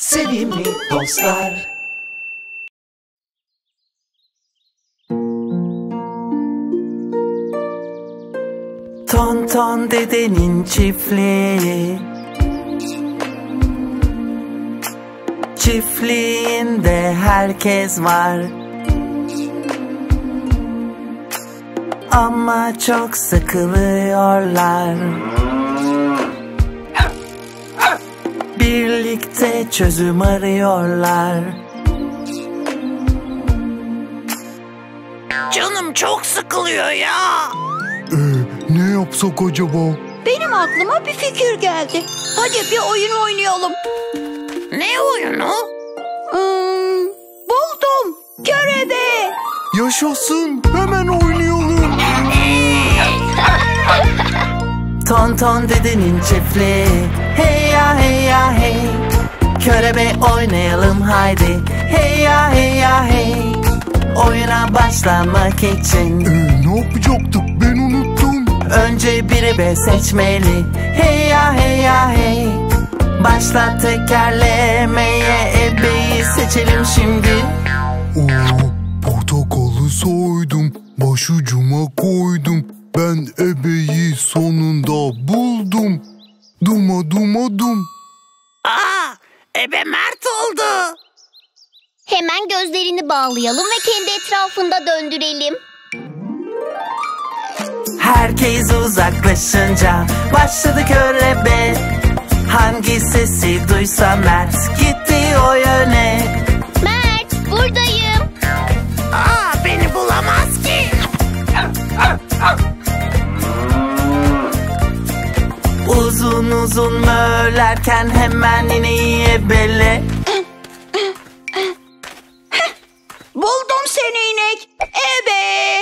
sevimli dostlar. Tonton dedenin çiftliği. Çiftliğinde herkes var. Ama çok sıkılıyorlar. Birlikte çözüm arıyorlar. Canım çok sıkılıyor ya. Ne yapsak acaba? Benim aklıma bir fikir geldi. Hadi bir oyun oynayalım. Ne oyunu? Buldum. Körebe. Yaşasın, hemen oynayalım. Tonton dedenin çiftliği. Hey ya hey ya hey. Körebe oynayalım haydi. Hey ya hey ya hey. Oyuna başlamak için Ne yapacaktık, ben unuttum. önce bir ebe seçmeli. Hey ya hey ya hey. Başla tekerlemeye, ebeyi seçelim şimdi. Portakalı soydum, başucuma koydum. Ben ebeyi sonunda buldum. Duma duma dum. Ebe Mert oldu. Hemen gözlerini bağlayalım ve kendi etrafında döndürelim. Herkes uzaklaşınca başladı körebe. Hangi sesi duysa Mert gitti o yöne. Mert, buradayım. Beni bulamaz ki. Uzun uzun mörlerken hemen ineği ebele. Buldum seni inek. Ebe.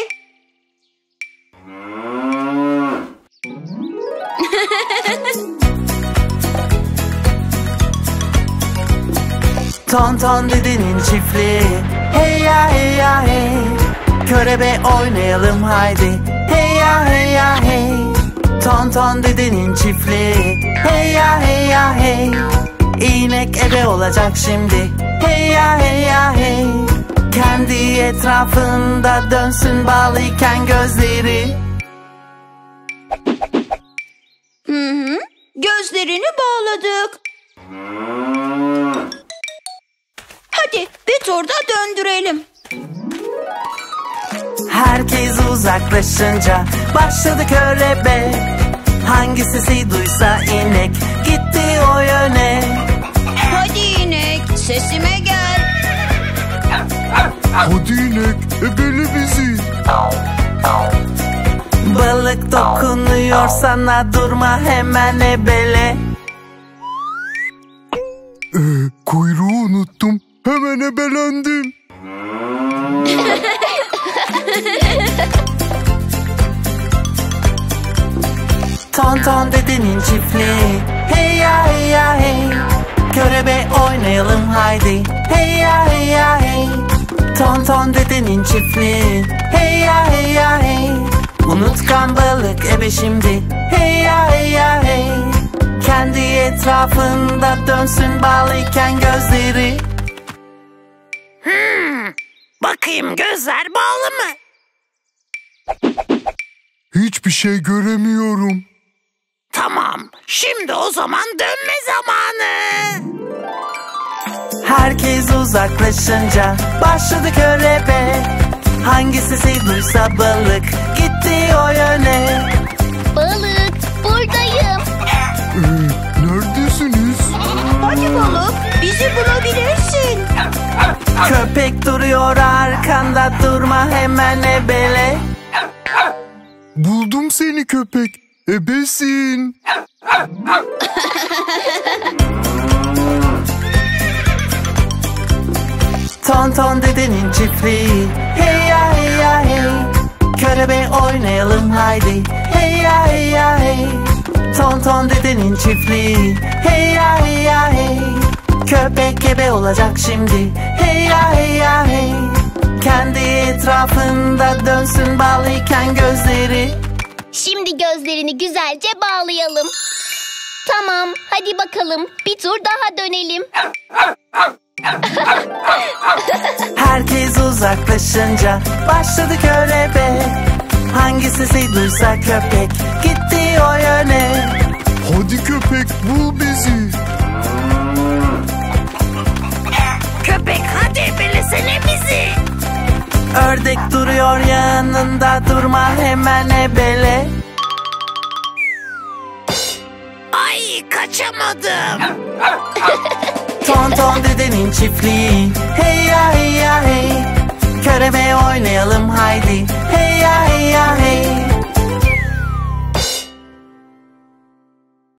Tonton dedenin çiftliği. Hey ya hey ya hey. Körebe oynayalım haydi. Hey ya hey ya hey. Tonton dedenin çiftliği. Hey ya hey ya hey. İnek ebe olacak şimdi. Hey ya hey ya hey. Kendi etrafında dönsün bağlıyken gözleri. Gözlerini bağladık. Hadi bir turda döndürelim. Herkes uzaklaşınca başladı körebe. Hangi sesi duysa inek gitti o yöne. Hadi inek, sesime gel. Hadi inek, ebele bizi. Balık dokunuyor sana, durma hemen ebele. Kuyruğu unuttum, hemen ebelendim. Tonton dedenin çiftliği. Hey ya hey ya hey. Körebe oynayalım haydi. Hey ya hey ya hey. Tonton dedenin çiftliği. Hey ya hey ya hey. Unutkan balık ebe şimdi. Hey ya hey ya hey. Kendi etrafında dönsün bağlıyken gözleri. Bakayım gözler bağlı mı? Hiçbir şey göremiyorum. Tamam. Şimdi o zaman dönme zamanı. Herkes uzaklaşınca başladı körebe. Hangi sesi duysa balık gitti o yöne. Balık, buradayım. Neredesiniz? Hadi balık, bizi bulabilirsin. Köpek duruyor arkanda, durma hemen ebele. Buldum seni köpek, ebesin. Tonton dedenin çiftliği. Hey ya hey ya hey. Körebe oynayalım haydi. Hey ya hey ya hey. Tonton dedenin çiftliği. Hey ya hey ya hey. Köpek ebe olacak şimdi. Hey ya hey ya hey. Kendi etrafında dönsün bağlıyken gözleri. Şimdi gözlerini güzelce bağlayalım. Tamam, hadi bakalım. Bir tur daha dönelim. Herkes uzaklaşınca başladı körebe. Hangi sesi duysa köpek gitti o yöne. Hadi köpek bul bizi. Köpek hadi ebelesene bizi. Ördek duruyor yanında, durma hemen ebele. Ay kaçamadım. Tonton dedenin çiftliği. Hey ya hey ya hey. Körebe oynayalım haydi. Hey ya hey ya hey.